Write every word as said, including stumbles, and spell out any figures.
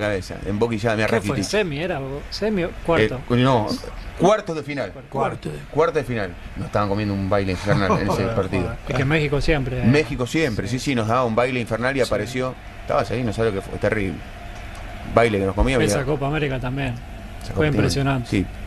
cabeza, en Boca y ya me ¿Qué fue? Rakitic. ¿Semi era? ¿Semi o cuarto? Eh, no, cuartos de final. Cuarto de... Cuarto de final. Nos estaban comiendo un baile infernal en ese partido. Es que México siempre. eh. México siempre, sí, sí, nos daba un baile infernal y Sí. apareció. Estabas ahí, no sabes lo que fue, terrible. Baile que nos comía. Esa mira. Copa América también. Esa Fue Copa- impresionante. Sí,